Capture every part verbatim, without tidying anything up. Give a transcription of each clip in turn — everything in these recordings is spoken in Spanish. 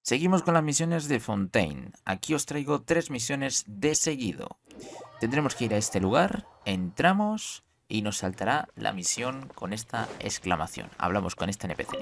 Seguimos con las misiones de Fontaine. Aquí os traigo tres misiones de seguido. Tendremos que ir a este lugar, entramos y nos saltará la misión con esta exclamación. Hablamos con este N P C.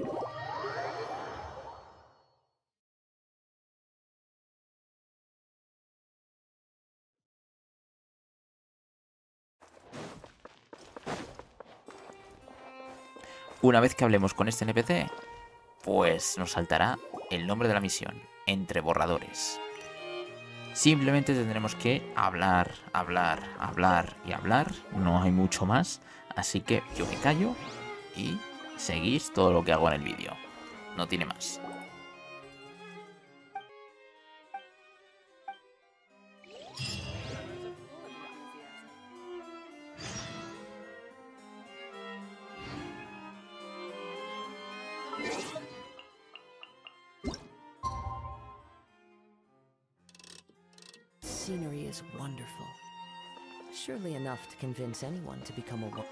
Una vez que hablemos con este N P C, pues nos saltará el nombre de la misión, Entre Borradores. Simplemente tendremos que hablar, hablar, hablar y hablar. No hay mucho más. Así que yo me callo y seguís todo lo que hago en el vídeo. No tiene más. Scenery is wonderful. Surely enough to convince anyone to become a wo-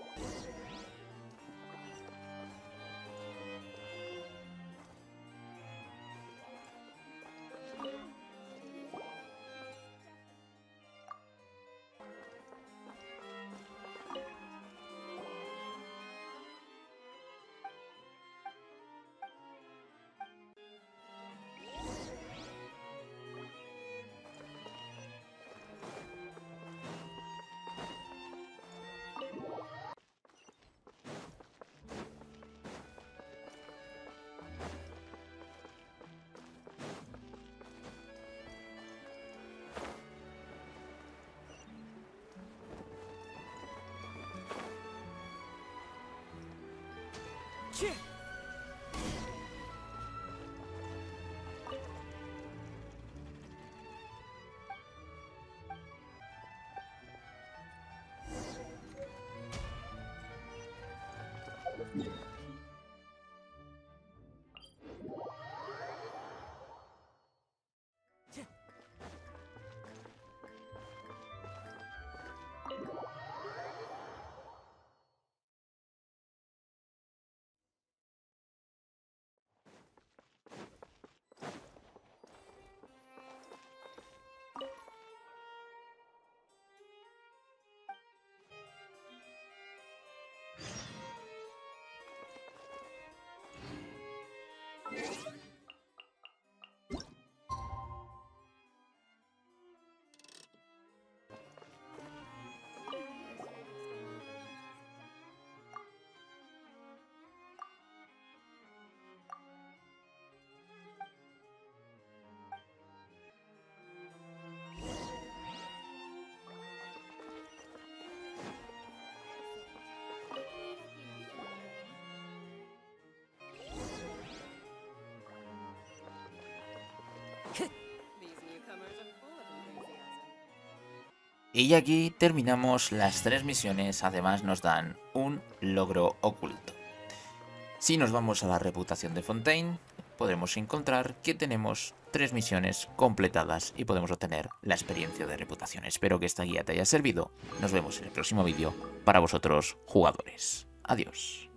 Y aquí terminamos las tres misiones. Además nos dan un logro oculto. Si nos vamos a la reputación de Fontaine, podremos encontrar que tenemos tres misiones completadas y podemos obtener la experiencia de reputación. Espero que esta guía te haya servido. Nos vemos en el próximo vídeo para vosotros, jugadores. Adiós.